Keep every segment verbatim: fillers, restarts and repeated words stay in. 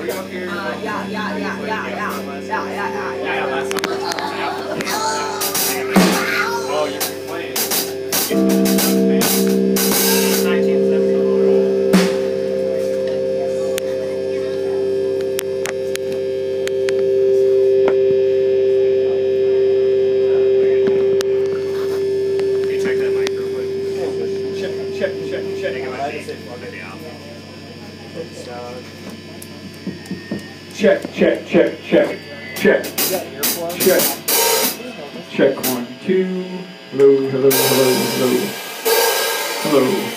Uh, yeah, yeah, yeah, yeah, yeah, yeah, yeah, yeah, yeah. Yeah, last summer. Oh, you're playing. nineteen seventy. Check that mic real quick. Check, check, check, check. Check, check, check, check, check, check, check, one, two, hello, hello, hello, hello, hello.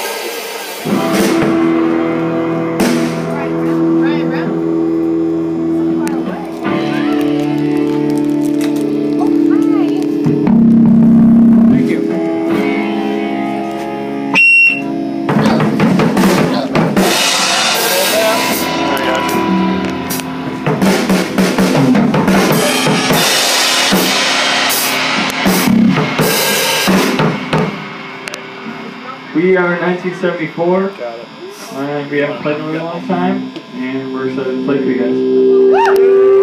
Ryan Brown. So far away. Oh, hi. Thank you. We are nineteen seventy-four. Got it. And we haven't played in a really long time, and we're excited to play for you guys. Woo!